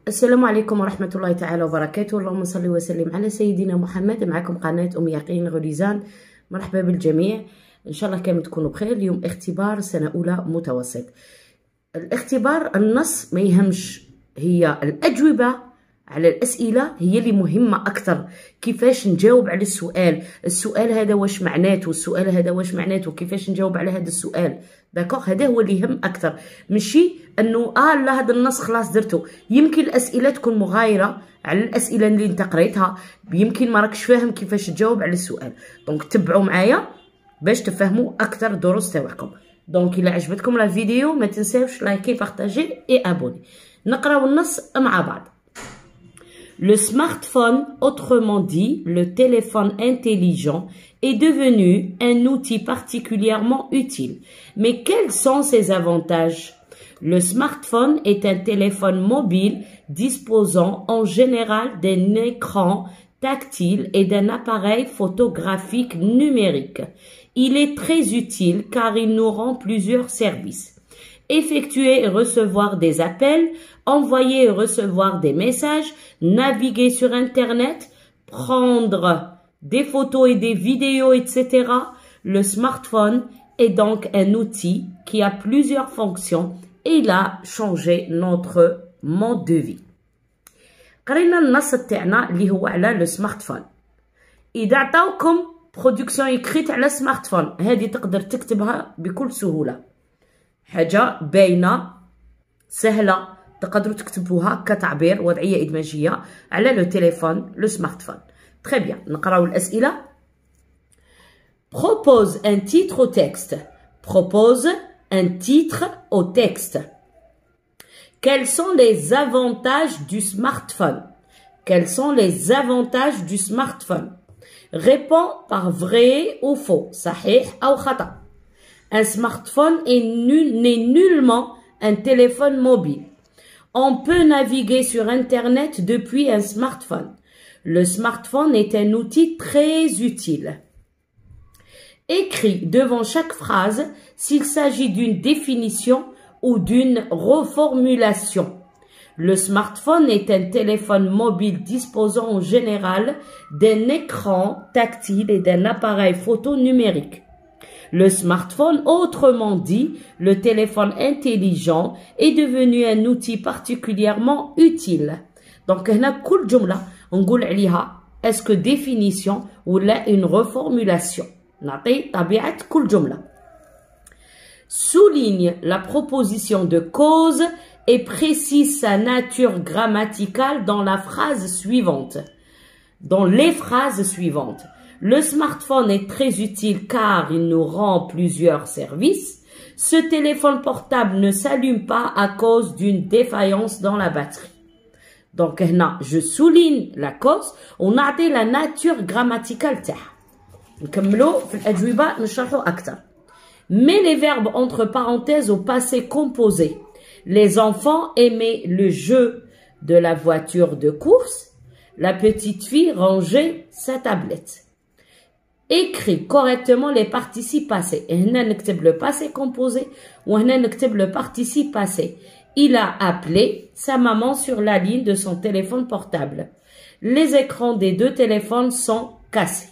السلام عليكم ورحمة الله تعالى وبركاته. اللهم صل وسلم على سيدنا محمد. معكم قناة أم يقين غريزان. مرحبا بالجميع، إن شاء الله كامل تكونوا بخير. اليوم اختبار سنة أولى متوسط. الاختبار النص ما يهمش، هي الأجوبة على الأسئلة هي اللي مهمة أكثر. كيفاش نجاوب على السؤال هذا واش معناته، السؤال هذا واش معناته، كيفاش نجاوب على هذا السؤال. داكوغ، هذا هو اللي يهم أكثر، ماشي أنه لا هذا النص خلاص درته. يمكن الأسئلة تكون مغايرة على الأسئلة اللي انت قريتها، يمكن ما راكش فاهم كيفاش تجاوب على السؤال. دونك تبعوا معايا باش تفهموا أكثر الدروس تاعكم. دونك إلا عجبتكم لا فيديو ما تنساوش لايكي بارطاجي اي ابوني. نقراو النص مع بعض. Le smartphone, autrement dit le téléphone intelligent, est devenu un outil particulièrement utile. Mais quels sont ses avantages? Le smartphone est un téléphone mobile disposant en général d'un écran tactile et d'un appareil photographique numérique. Il est très utile car il nous rend plusieurs services. Effectuer et recevoir des appels, envoyer et recevoir des messages, naviguer sur Internet, prendre des photos et des vidéos, etc. Le smartphone est donc un outil qui a plusieurs fonctions et il a changé notre mode de vie. قرينا النص تاعنا اللي هو على لو سمارتفون. إذا عطاوكم برودكسيون إكريت على سمارتفون، هذه تقدر تكتبها بكل سهولة. حاجة باينة سهلة تقدروا تكتبوها كتعبير وضعية إدماجية على لو تليفون لو سمارتفون. Très bien. نقراو الأسئلة. Propose un titre au texte. Propose un titre au texte. Quels sont les avantages du smartphone? Quels sont les avantages du smartphone? Réponds par vrai ou faux. صحيح أو خطأ. Un smartphone n'est nullement un téléphone mobile. On peut naviguer sur Internet depuis un smartphone. Le smartphone est un outil très utile. Écris devant chaque phrase s'il s'agit d'une définition ou d'une reformulation. Le smartphone est un téléphone mobile disposant en général d'un écran tactile et d'un appareil photo numérique. Le smartphone, autrement dit, le téléphone intelligent, est devenu un outil particulièrement utile. Donc, هنا كل جملة نقول عليها est-ce que définition ولا une reformulation. نعطي طبيعة كل جملة. Souligne la proposition de cause et précise sa nature grammaticale dans la phrase suivante. Dans les phrases suivantes. Le smartphone est très utile car il nous rend plusieurs services. Ce téléphone portable ne s'allume pas à cause d'une défaillance dans la batterie. Donc, هنا je souligne la cause ونعطي la nature grammaticale تاعها. نكملوا في الأجوبة نشرحوا أكثر. Mets les verbes entre parenthèses au passé composé. Les enfants aimaient le jeu de la voiture de course. La petite fille rangeait sa tablette. Écris correctement les participes passés. هنا نكتب le passé composé وهنا نكتب le participe passé. Il a appelé sa maman sur la ligne de son téléphone portable. Les écrans des deux téléphones sont cassés.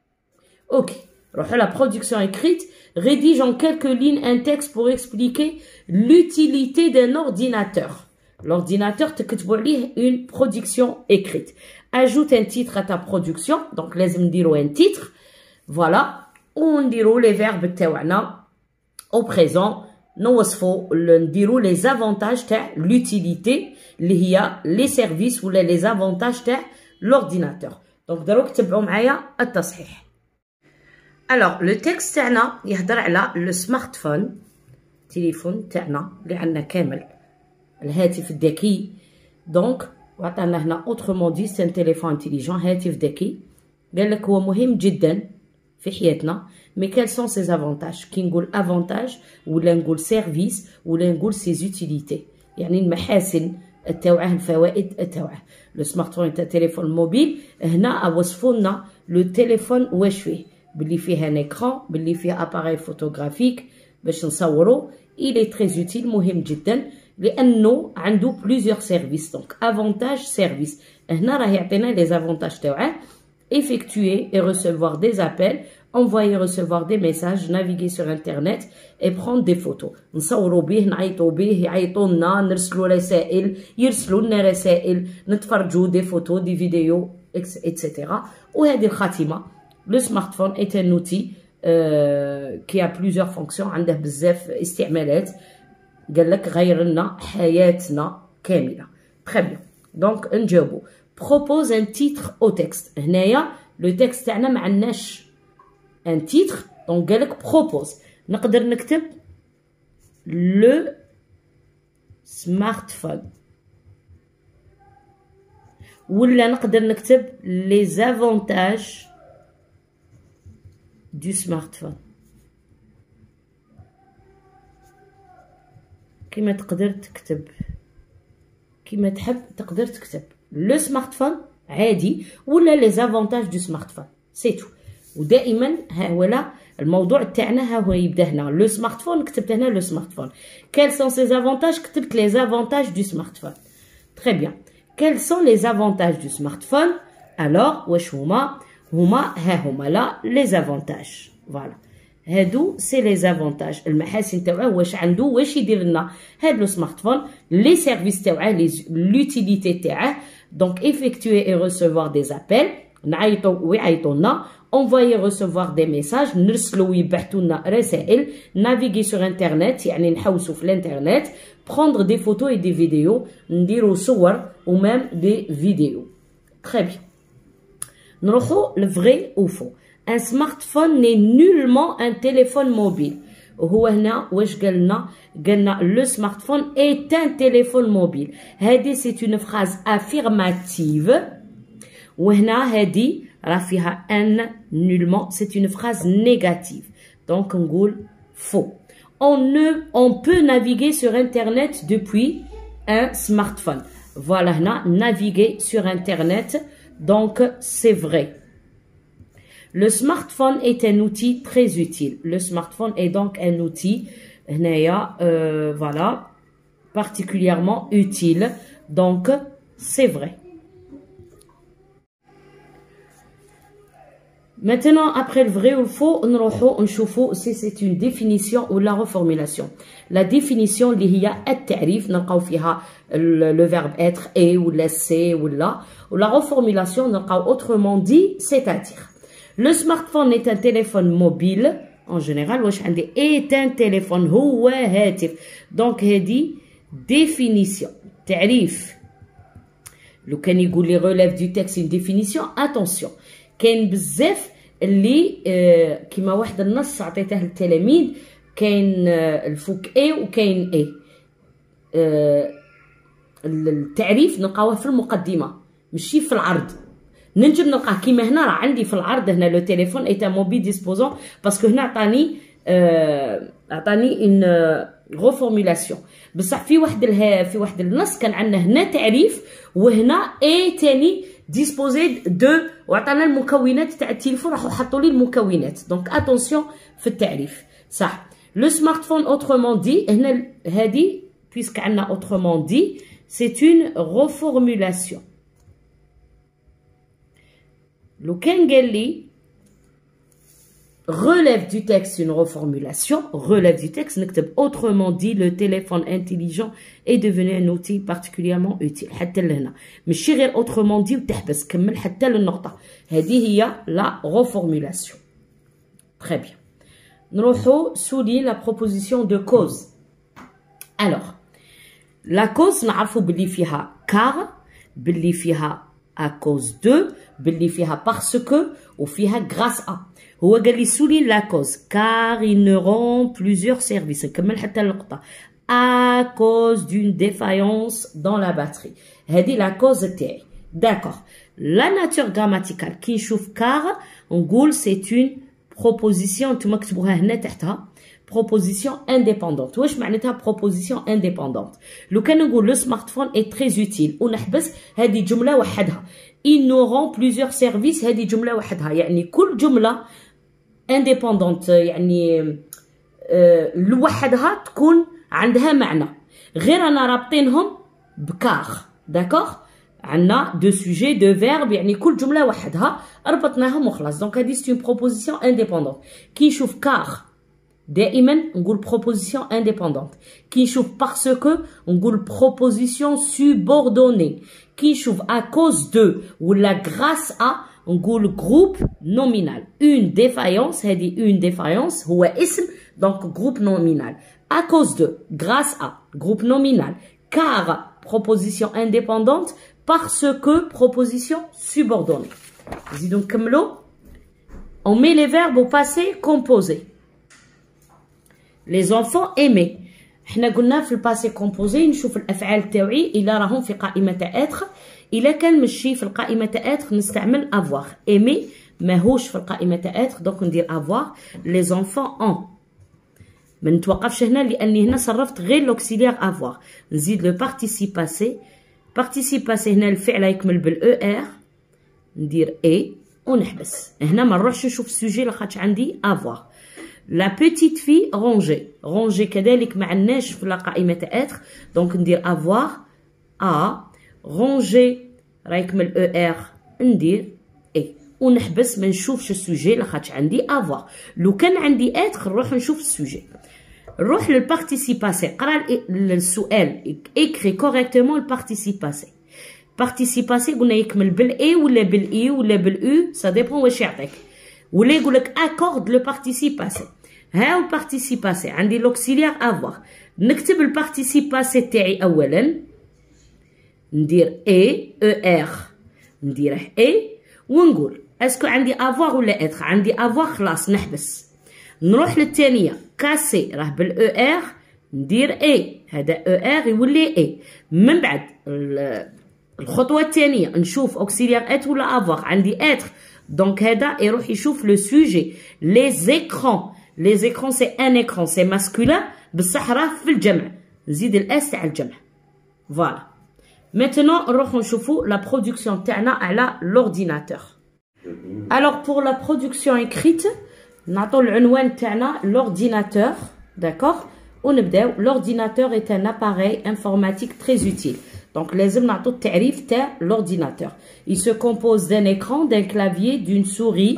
Ok. Alors, la production écrite rédige en quelques lignes un texte pour expliquer l'utilité d'un ordinateur. L'ordinateur تكتبوا عليه une production écrite. Ajoute un titre à ta production. Donc, لازم نديرو un titre. Voilà. ونديرو les verbes تاعنا au présent. نوصفو نديرو les avantages تاع l'utilité اللي هي les services ولا les avantages تاع l'ordinateur. Donc دروك تبعوا معايا التصحيح. Alors le texte تاعنا يهضر على le smartphone، تليفون تاعنا اللي عندنا كامل، الهاتف الذكي. دونك وعطانا هنا autrement dit c'est un téléphone intelligent، هاتف ذكي. قال لك هو مهم جدا في حياتنا. Mais quels sont ses avantages؟ كي نقول avantage ولا نقول service ولا نقول ses utilités، يعني المحاسن تاوعه، الفوائد تاوعه. لو سمارتفون تاع تليفون موبيل، هنا وصفوا لنا لو تليفون واش فيه، باللي فيه ان اكران، باللي فيه اباري فوتوغرافيك باش نصوروا. il est très utile، مهم جدا لانه عنده plusieurs services. Donc avantage service. هنا راه يعطينا les avantages تاعه: effectuer et recevoir des appels, envoyer et recevoir des messages, naviguer sur internet et prendre des photos. نصوروا به، نعيطوا به، يعيطوا لنا، نرسلوا رسائل، يرسلوا لنا رسائل، نتفرجوا des photos, des vidéos, etc. وهذه الخاتمة: le smartphone est un outil qui a plusieurs fonctions، عنده بزاف استعمالات. قال لك غير لنا حياتنا كاملة. Très bien. Donc نجاوبوا: propose un titre au texte. هنايا لو تكست تاعنا ما عندناش ان تيتر، دونك قالك بروبوز. نقدر نكتب لو سمارتفون، ولا نقدر نكتب لي زافونتاج دو سمارتفون. كيما تقدر تكتب، كيما تحب تقدر تكتب لو سمارتفون عادي، ولا لي زافونتاج دو سمارتفون، سي تو. ودائما ها هو الموضوع تاعنا، ها هو يبدا هنا لو سمارتفون، كتبت هنا لو سمارتفون. كال سون سي زافونتاج، كتبت لي زافونتاج دو سمارتفون. تري بيان. كال سون لي زافونتاج دو سمارتفون؟ الوغ واش هما؟ ها هما لا لي زافونتاج. فوالا هادو سي لي زافونتاج، المحاسن تاعه. واش عنده، واش يدير لنا هاد لو سمارتفون؟ لي سيرفيس تاعه، لوتيليتي تاعه. دونك effectuer et recevoir des appels، نعيطوا ويعيطوا لنا. envoyer recevoir des messages، نرسلوا ويبعثوا لنا رسائل. naviguer sur internet، يعني نحوسوا في الانترنت. prendre des photos et des vidéos، نديروا صور ومام دي فيديو. très bien. نروحوا لفغي ou faux. un smartphone n'est nullement un téléphone mobile. وهو هنا واش قالنا؟ قالنا لو سمارتفون est un téléphone mobile. هذه c'est une phrase affirmative، وهنا هذه راه فيها ان nullement، c'est une phrase négative. donc نقول faux. on peut naviguer sur internet depuis un smartphone. voilà هنا naviguer sur internet، donc c'est vrai. Le smartphone est un outil très utile. Le smartphone est donc un outil, voilà, particulièrement utile. Donc, c'est vrai. Maintenant, après le vrai ou le faux, on نشوفوا si c'est une définition ou la reformulation. La définition اللي هي التعريف، نلقاو فيها le verbe être est ou la c'est ou la. Ou la reformulation نلقاو autrement dit, c'est-à-dire. Le smartphone est un téléphone mobile. En général, واش عندي est un téléphone، هو هاتف. donc هذه définition، تعريف. لو كان يقول لي relève du texte une définition، attention كاين بزاف اللي كيما واحد النص عطيته للتلاميذ، كاين الفوك اي وكاين اي. التعريف نلقاوه في المقدمه ماشي في العرض. ننجم نلقاه كيما هنا، راه عندي في العرض هنا لو تيليفون ايتا موبيل ديسبوزون، باسكو هنا عطاني ان ريفورمولاسيون. بصح في واحد النص كان عندنا هنا تعريف، وهنا اي تاني ديسبوزي دو، وعطانا المكونات تاع التليفون، راحوا حطوا لي المكونات. دونك اتونسيون في التعريف. صح. لو سمارتفون اوترومون دي، هنا هذه بيسك عندنا اوترومون دي سي اون ريفورمولاسيون. لو كان قال لي relève du texte une reformulation، relève du texte نكتب autrement dit le téléphone intelligent est devenu un outil particulièrement utile. حتى لهنا ماشي غير autrement dit وتحبس، كمل حتى للنقطة. هذه هي la reformulation. très bien. نروحو souligne la proposition de cause. alors la cause نعرفو باللي فيها car، باللي فيها à cause de، باللي فيها parce que، وفيها grâce à. هو قال لي souligne la cause car il ne rend plusieurs services. نكمل حتى النقطة à cause d'une défaillance dans la batterie. هذه la cause تاعي. d'accord. la nature grammaticale كي نشوف car نقول c'est une proposition، نتوما كتبوها هنا تحتها proposition indépendante. واش معناتها proposition indépendante؟ لو كان نقول le smartphone est très utile ونحبس، هذه جملة وحدها. il nous rend plusieurs services، هذه جملة وحدها. يعني كل جملة indépendante يعني لوحدها تكون عندها معنى. غير رانا رابطينهم بكار. داكوغ، عندنا دو سوجي دو فيرب، يعني كل جمله وحدها ربطناهم وخلاص. دونك هذه سي اون بروبوزيسيون انديبوندونت. كي نشوف كار دائما نقول بروبوزيسيون انديبوندونت. كي نشوف باسكو نقول بروبوزيسيون سوبوردوني. كي نشوف ا كوز دو ولا غراس ا نقول جروب نومينال. اون ديفايونس، هذه اون ديفايونس هو اسم، دونك جروب نومينال. ا كوز دو، غراس ا، جروب نومينال. كار proposition indépendante, parce que proposition subordonnée. نزيدو نكملو. On met les verbes au passé composé. Les enfants aimaient. حنا قلنا في الباسي كومبوزي نشوف الافعال تاوعي الا راهم في قائمه اتر. الا كان ماشي في القائمه اتر نستعمل avoir. aimer ماهوش في القائمه اتر، دونك ندير avoir. les enfants ont. ما نتوقفش هنا لاني هنا صرفت غير لوكسيليير افوار. نزيد لو بارتيسيب باسي. بارتيسيب باسي هنا الفعل يكمل بالاو ار، ندير اي ونحبس. هنا ما نروحش نشوف السوجي لاخاطش عندي افوار. لا بيتيت في رونجي. رونجي كذلك ما عندناش في قائمه اتر، دونك ندير افوار ا. رونجي راه يكمل او ار، ندير اي ونحبس. ما نشوفش السوجي لاخاطش عندي افوار. لو كان عندي اتر نروح نشوف السوجي. نروح للبارتيسيب باسي. قرا السؤال اكري كوريكتومون البارتيسيب باسي. بارتيسيب باسي قلنا يكمل بالاي ولا بالاي ولا بالاو، سا ديبون واش يعطيك. ولا يقول لك اكورد لو بارتيسيب باسي. هاو البارتيسيب باسي عندي لوكسيليير افوار. نكتب البارتيسيب باسي تاعي اولا، ندير اي او ار، نديره اي ونقول اسكو عندي افوار ولا اتر. عندي افوار خلاص نحبس. نروح للثانيه كاسي راه بالاو ار، ندير اي، هذا او ار يولي اي. من بعد الخطوه الثانيه نشوف اوكسيليير ات ولا افوار. عندي اتر، دونك هذا يروح يشوف لو سوجي. لي زيكرون. لي زيكرون سي ان اكرون، سي ماسكولين بصح راه في الجمع، نزيد الاس تاع الجمع. فوالا. ميتنون نروحو نشوفو لا برودكسيون تاعنا على لورديناتور. الوغ بور لا برودكسيون اكريت نعطو العنوان تاعنا l'ordinateur, d'accord. ونبداو. l'ordinateur est un appareil informatique très utile. Donc لازم نعطو التعريف تاع l'ordinateur. Il se compose d'un écran, d'un clavier, d'une souris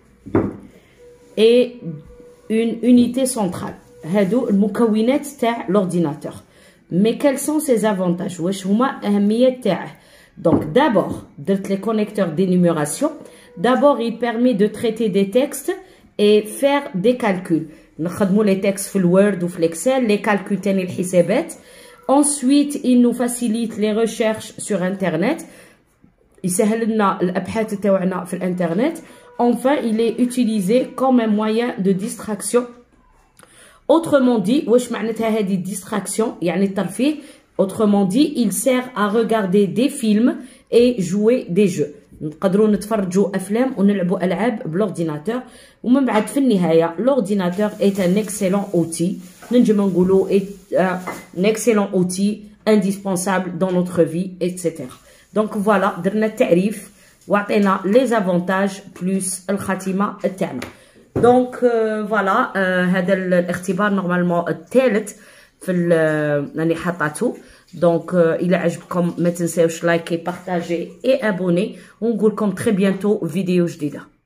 et une unité centrale. هادو المكونات تاع l'ordinateur. Mais quels sont ses avantages? واش هما أهمية تاعه؟ Donc d'abord درت les connecteurs d'énumération. D'abord il permet de traiter des textes et faire des calculs. نخدموا les textes في الوورد وفي l'Excel, les calculs تاني الحسابات. Ensuite il nous facilite les recherches sur internet. يسهل لنا الابحاث تاعنا في الانترنت. Enfin il est utilisé comme un moyen de distraction. Autrement dit واش معناتها هذه distraction يعني الترفيه. Autrement dit il sert à regarder des films et jouer des jeux. نقدروا نتفرجوا افلام ونلعبوا العاب بلورديناتور. ومن بعد في النهايه لورديناتور est un excellent outil. ننجم نقولوا un excellent outil indispensable dans notre vie, etc. Donc voilà درنا التعريف وعطينا les avantages plus الخاتمه تاعنا. دونك فوالا هذا الاختبار نورمالمون الثالث في اللي حطاته. دونك الى عجبكم ما تنساوش لايكي بارطاجي اي ابوني ونقولكم تري بيانتو فيديو جديده.